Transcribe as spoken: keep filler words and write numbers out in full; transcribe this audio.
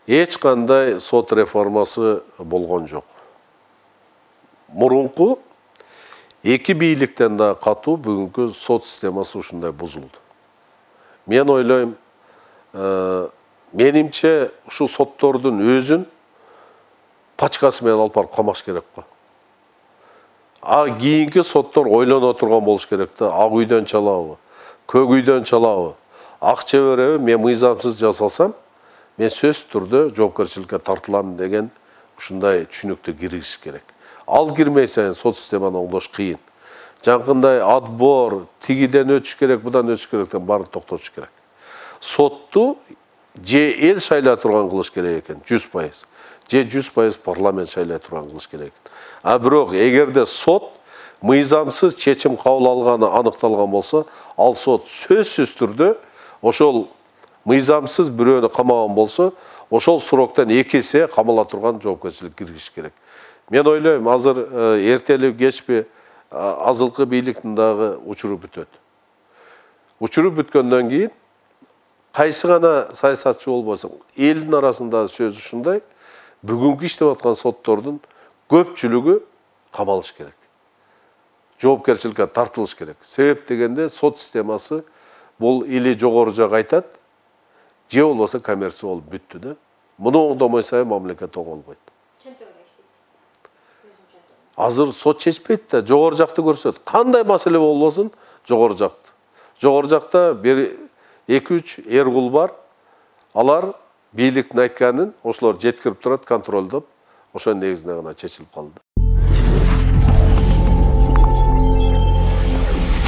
Эч кандай сот реформасы болгон жок. Мурунку эки бийликтен да катуу бүгүнкү сот системасы ушундай бузулду. Мен ойлойм, менимче ушу соттордун өзүн пачкасы менен алып барып камаш керек го. А кийинки соттор ойлоно турган болуш керек да, ак үйдөн чалабы, көк үйдөн чалабы, акча береби, мен мыйзамсыз жасасам, мен сөзсүз түрдө жоопкерчиликке тартылам деген ушундай түшүнүктү киргизиш керек. Ал кирмейсен сот системаны оңдош кыйын. Жанкындай отбор, тигиден өтүш керек, будан өтүш керектен баарын токтотуш керек. Сотту же эл шайлай турган кылыш керек экен, жүз пайыз. Же жүз пайыз парламент шайлай турган кылыш керек экен. А бирок эгерде сот мыйзамсыз чечим кабыл алганы аныкталган болсо, ал сот сөзсүз түрдө ошол мыйзамсыз бирөөнү камаган болсо, ошол сроктон эки эсе камала турган жоопкерчилик киргизиш керек. Мен ойлойм, азыр эртели кечпи азылкы бийликтин дагы учуру бүтөт. Учуру бүткөндөн кийин кайсы гана саясатчы болбосун, элдин арасында сөз ушундай, бүгүнкү иштеп аткан соттордун көпчүлүгү камалыш керек. Жоопкерчиликке тартылыш керек. Себеп дегенде сот системасы бул или жогору жак айтат, же болбосо коммерция болуп бүттү да. Муну оңдомой сайын мамлекет оңолбойт. Азыр сот чечпейт да, жогору жакты көрсөт. Кандай маселе болбосун, жогору жакты. Жогору жакта бир эки үч эр кул бар. Алар бийликтин айтканын ошолор жеткирип турат, контролдоп, ошонун негизинде гана чечилип калды.